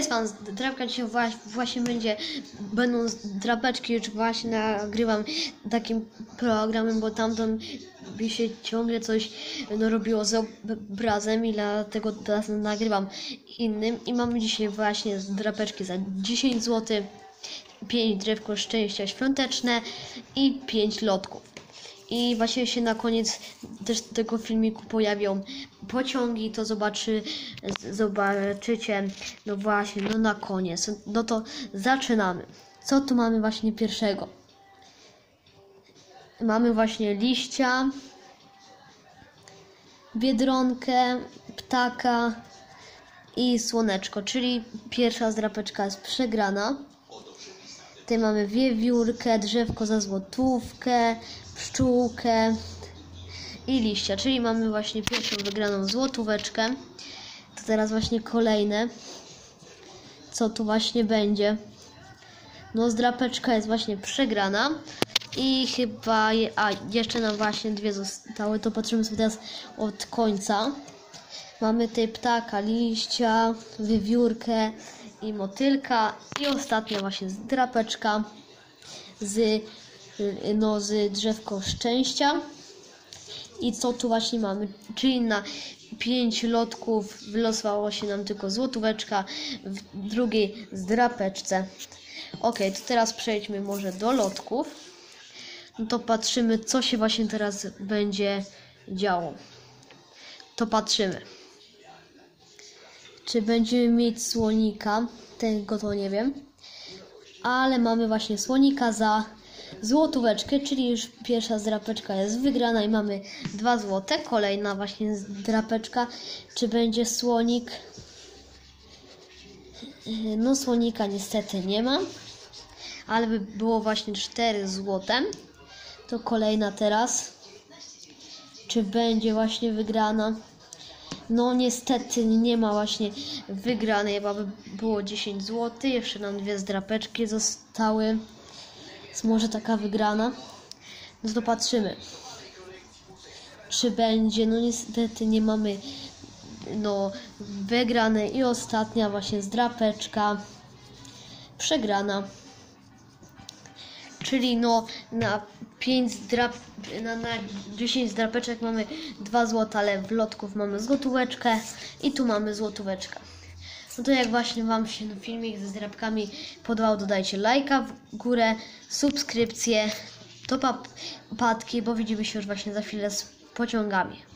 Cześć pan, drapka dzisiaj właśnie będą drapeczki, już właśnie nagrywam takim programem, bo tamtą mi się ciągle coś robiło z obrazem i dlatego teraz nagrywam innym i mamy dzisiaj właśnie drapeczki za 10 zł, 5 drewko szczęścia świąteczne i 5 lotków. I właśnie się na koniec też tego filmiku pojawią pociągi, to zobaczycie, no właśnie, no na koniec. No to zaczynamy. Co tu mamy właśnie pierwszego? Mamy właśnie liścia, biedronkę, ptaka i słoneczko, czyli pierwsza drapeczka jest przegrana. Tutaj mamy wiewiórkę, drzewko za złotówkę, pszczółkę i liścia, czyli mamy właśnie pierwszą wygraną złotóweczkę. To teraz właśnie kolejne. Co tu właśnie będzie? No drapeczka jest właśnie przegrana i chyba, jeszcze nam właśnie dwie zostały, to patrzymy sobie teraz od końca. Mamy tutaj ptaka, liścia, wiewiórkę i motylka i ostatnia właśnie drapeczka z drzewko szczęścia. I co tu właśnie mamy? Czyli na 5 lotków wylosowało się nam tylko złotóweczka w drugiej drapeczce. Ok, to teraz przejdźmy może do lotków. No to patrzymy, co się właśnie teraz będzie działo. To patrzymy. Czy będziemy mieć słonika? Tego to nie wiem. Ale mamy właśnie słonika za złotóweczkę, czyli już pierwsza drapeczka jest wygrana i mamy 2 złote. Kolejna właśnie drapeczka. Czy będzie słonik? No słonika niestety nie ma. Ale by było właśnie 4 złote. To kolejna teraz. Czy będzie właśnie wygrana? No niestety nie ma właśnie wygranej, bo by było 10 zł. Jeszcze nam 2 drapeczki zostały. Jest może taka wygrana. No to patrzymy. Czy będzie? No niestety nie mamy wygranej i ostatnia właśnie drapeczka przegrana. Czyli na 10 drapeczek mamy 2 zł, ale w lotków mamy złotóweczkę i tu mamy złotóweczkę. No to jak właśnie wam się filmik ze drapkami podobał, dodajcie lajka w górę, subskrypcję, to papatki, bo widzimy się już właśnie za chwilę z pociągami.